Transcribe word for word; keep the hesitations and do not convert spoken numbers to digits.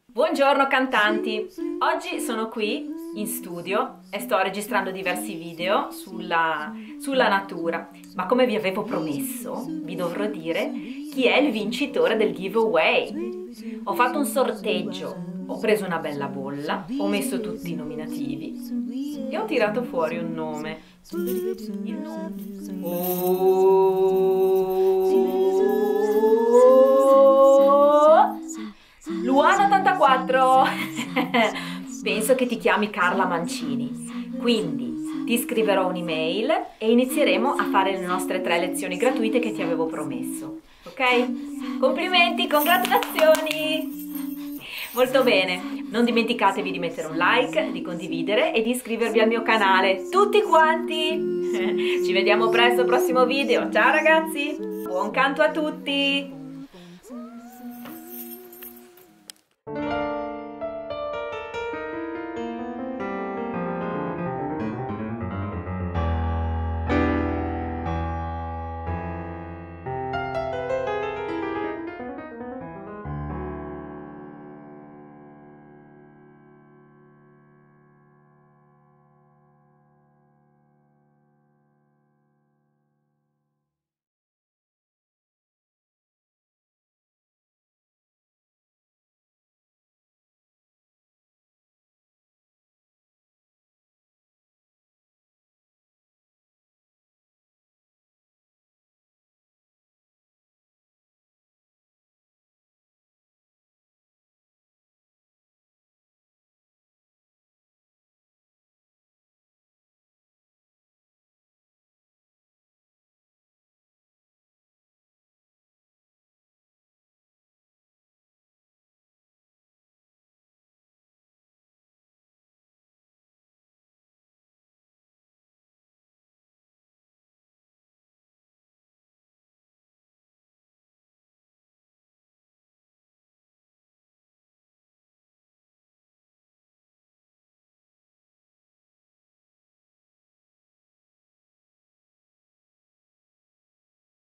Buongiorno cantanti! Oggi sono qui in studio e sto registrando diversi video sulla, sulla natura, ma come vi avevo promesso vi dovrò dire chi è il vincitore del giveaway. Ho fatto un sorteggio, ho preso una bella bolla, ho messo tutti i nominativi e ho tirato fuori un nome. Il nome. Oh, Luana ottantaquattro. Penso che ti chiami Carla Mancini, quindi ti scriverò un'email e inizieremo a fare le nostre tre lezioni gratuite che ti avevo promesso, ok? Complimenti, congratulazioni! Molto bene, non dimenticatevi di mettere un like, di condividere e di iscrivervi al mio canale, tutti quanti! Ci vediamo presto al prossimo video, ciao ragazzi! Buon canto a tutti!